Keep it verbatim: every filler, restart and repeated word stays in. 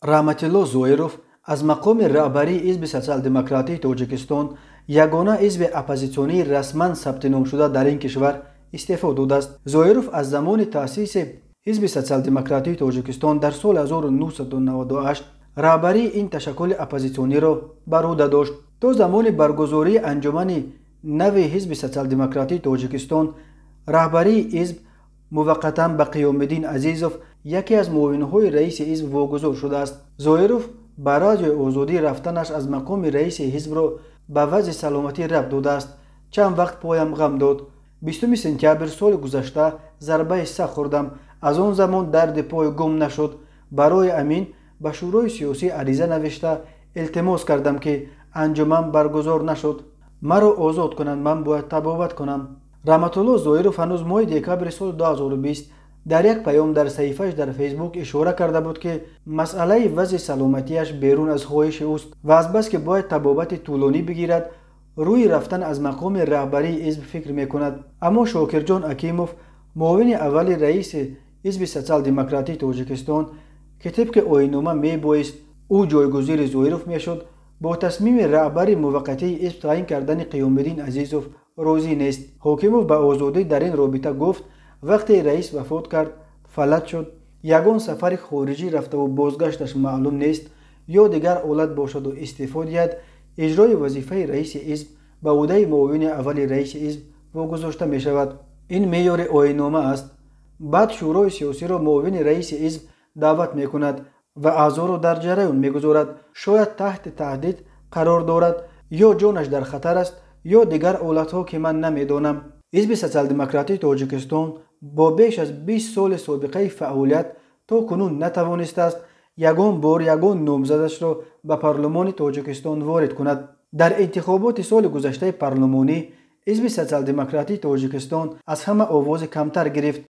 раҳматилло зоиров аз мақоми раҳбарии ҳизби социал-демократии тоҷикистон ягона ҳизби оппозитсионии расман сабтиномшуда дар ин кишвар истеъфо додааст. зоиров аз замони таъсиси ҳизби социал-демократии тоҷикистон дар соли ҳазору нуҳсаду наводу ҳашт раҳбарии ин ташаккули оппозитсиониро бар ӯҳда дошт. то замони баргузории анҷумани нави ҳизби социал-демократии тоҷикистон раҳбарии ҳизб муваққатан ба қиёмиддин азизов яке аз муовинҳои раиси ҳизб вогузор шудааст. зоиров барои озодӣ рафтанаш аз мақоми раиси ҳизбро ба вазъи саломатӣ рабт додааст. чанд вақт поям ғам дод. бистуми сентябр соли гузашта зарбаи сахт хӯрдам. аз он замон дарди пой гум нашуд. барои ҳамин ба шӯрои сиёсӣ ариза навишта илтимос кардам ки анҷуман баргузор нашуд. маро озод кунанд, ман бояд табобат кунам. раҳматулло зоиров ҳанӯз моҳи декабри соли ду ҳазору бист дар як паём дар саҳифааш дар фейсбук ишора карда буд ки масъалаи вазъи саломатиаш берун аз хоҳиши ӯст ва азбаски бояд табобати тӯлонӣ бигирад, рӯи рафтан аз мақоми раҳбарии ҳизб фикр мекунад. аммо шокирҷон акимов, муовини аввали раиси ҳизби социал-демократии тоҷикистон, ки тибқи оиннома мебоист ӯ ҷойгузини зоиров мешуд, бо тасмими раҳбари муваққатии ҳизб таъин кардани қиёмиддин азизов розӣ нест. ҳокимов ба озодӣ дар ин робита гуфт вақте раис вафот кард, фалат шуд, ягон сафари хориҷӣ рафтаву бозгашташ маълум нест, ё дигар ҳолат бошаду истеъфо диҳад, иҷрои вазифаи раиси ҳизб ба ӯҳдаи муовини аввали раиси ҳизб вогузошта мешавад. ин меъёри оиннома аст. баъд шӯрои сиёсиро муовини раиси ҳизб даъват мекунад ва аъзоро дар ҷараён мегузорад. шояд таҳти таҳдид қарор дорад, ё ҷонаш дар хатар аст, ё дигар ҳолатҳо ки ман намедонам. ҳизби социал-демократии тоҷикистон бо беш аз бист соли собиқаи фаъолият то кунун натавонистааст ягон бор ягон номзадашро ба парлумони тоҷикистон ворид кунад. дар интихоботи соли гузаштаи парлумонӣ ҳизби социал-демократии тоҷикистон аз ҳама овози камтар гирифт.